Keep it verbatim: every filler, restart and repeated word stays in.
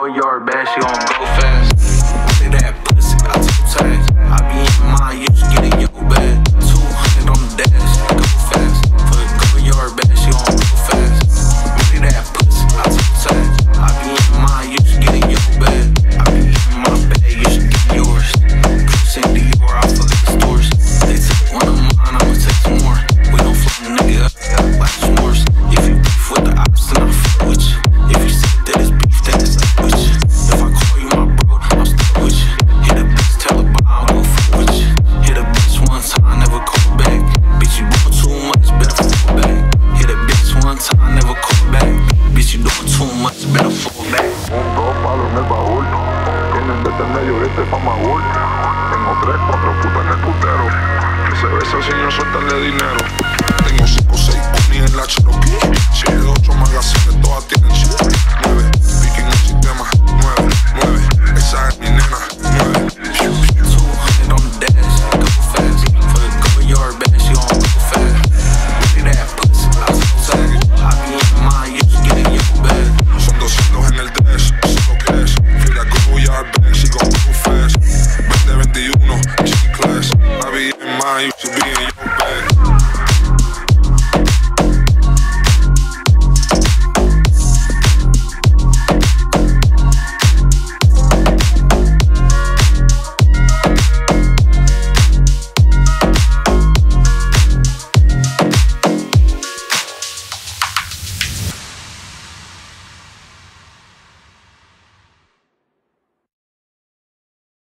go yard bad, she gon' go fast. Say that pussy, I two tags. I be in mine, you just get in your bag. two hundred on the dash, go fast. For the go yard bad, she gon' go fast. Say that pussy, I two tags. I be in mine, you just get in your bag. I be in my bag, you should get yours. Pussy in Dior, I fuck the stores. They take one of mine, I'ma take some more. We gon' fuck a nigga up, like s'mores. If you beef with the ops, then I fuck with you. If you say that it's beef, then it's up with you. If I call you my bro, I'm stuck with you. Hit a bitch, tell her bye, I'm gon' fuck with you. Hit a bitch one time, never call back. Bitch, you doing too much, better fall back. Hit a bitch one time, never call back. Bitch, you doing too much, better fall back. Un dos palos en el baúl, tienen de este medio y este pa' Magul. Tengo tres, cuatro putas en el putero, que se besa sin yo soltarle dinero. Tengo cinco, seis ponies en la Cherokee, siete, ocho magazines, todas tienen chip.